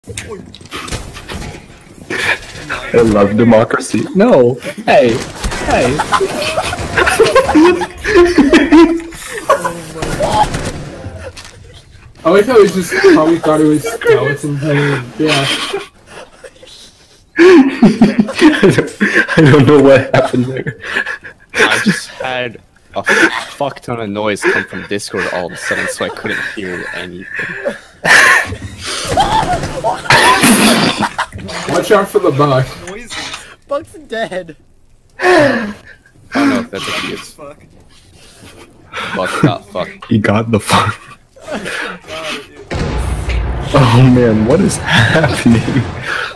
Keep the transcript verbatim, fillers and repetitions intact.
I love democracy. No! Hey! Hey! I like how he just probably thought it was skeleton pain. Yeah. I, don't, I don't know what happened there. I just had a fuck ton of noise come from Discord all of a sudden, so I couldn't hear anything. Watch out for the bug. Bug's dead. I don't know if that's what he is. Fuck. Bug got fucked. He got the fuck. Oh man, what is happening?